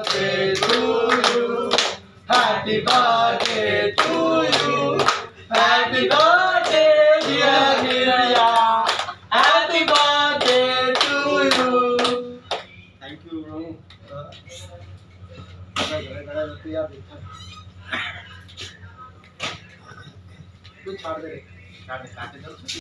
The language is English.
birthday to you. Happy birthday to you. Happy birthday, dear Niraya. Happy birthday to you. Thank you, bro. तू छाड़ दे